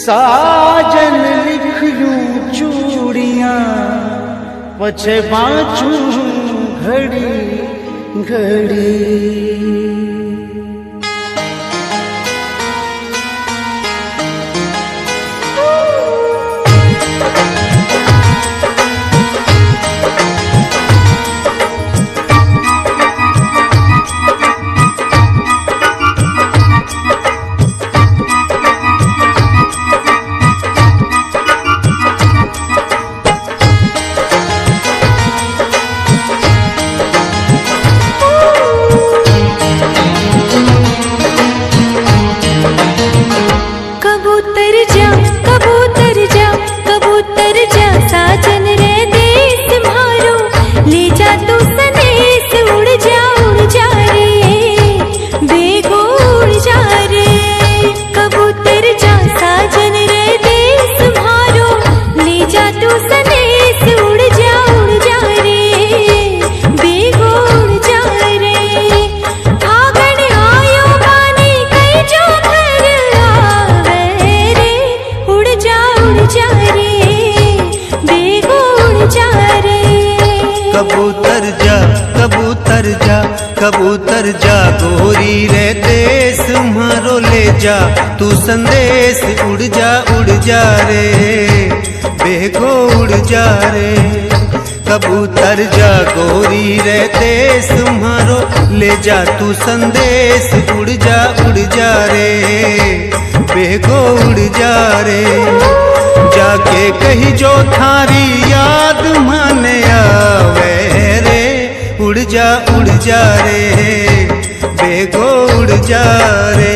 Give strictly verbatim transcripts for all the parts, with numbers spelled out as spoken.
साजन लिख लूं चूड़ियां पछे बाँचूं घड़ी घड़ी। कबूतर जा कबूतर जा कबूतर जा गोरी रे देश मारो ले जा तू संदेश। उड़ जा उड़ जा रे बेगो उड़ जा रे। कबूतर जा गोरी रे देश मारो ले जा तू संदेश। उड़ जा उड़ जा रे बेगो उड़ जा रे। जाके कही जो थारी याद माने आवे रे। उड़ जा उड़ जा रे बेगो उड़ जा रे।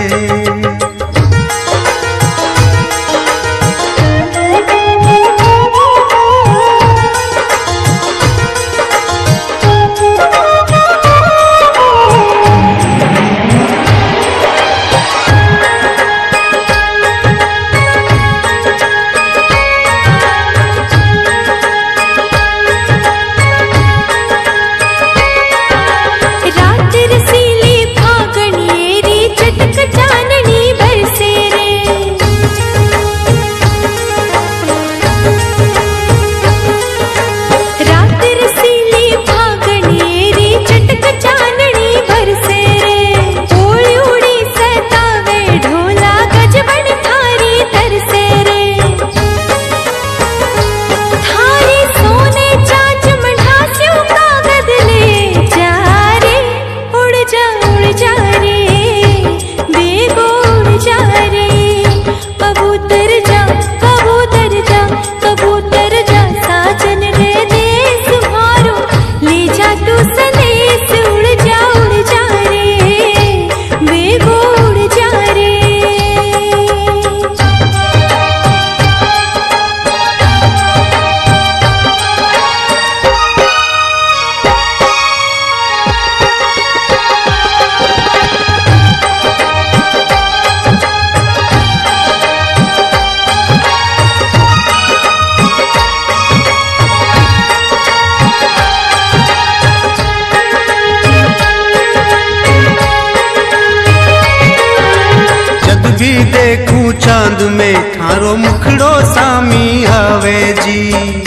भी देखूं चांद में थारो मुखड़ो सामी आवे जी।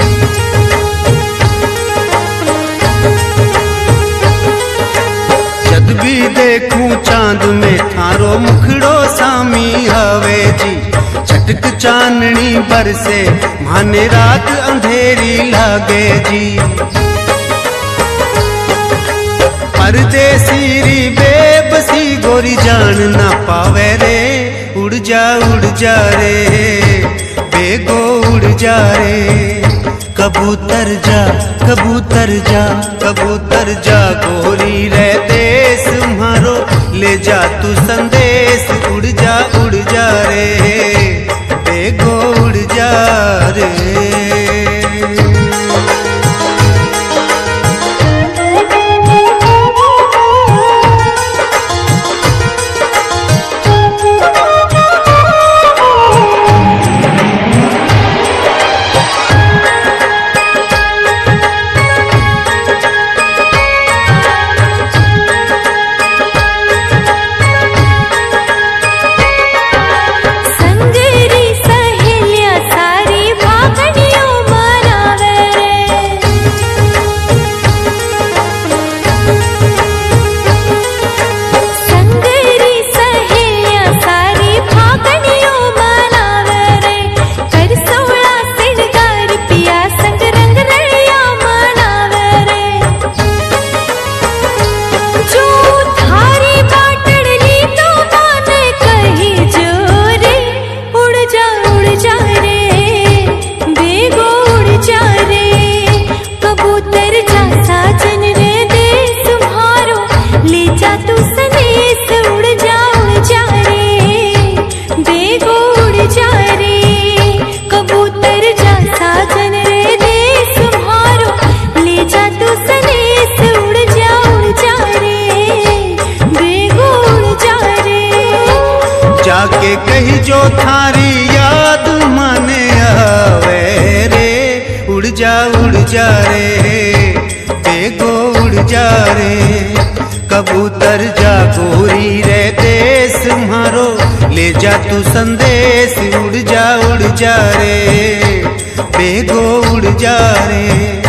जद भी देखूं चांद में थारो मुखड़ो सामी आवे जी। छटक चाननी बरसे माने रात अंधेरी लागे जी। परदेसी री बेबसी गोरी जान ना पावे रे। उड़ जा उड़ जा रे बेगो उड़ जा रे। कबूतर जा कबूतर जा कबूतर जा गोरी रे देश मारो ले जा तू संदेश। उड़ जा उड़ जा रे बेगो उड़ जा रे। संगरी लागे कही जो थारी याद माने आवे रे। उड़ जा उड़ जा रे बेगो उड़ जा रे। कबूतर जा गोरी रे देश मारो ले जा तू संदेश। उड़ जा उड़ जा रे बेगो उड़ जा रे।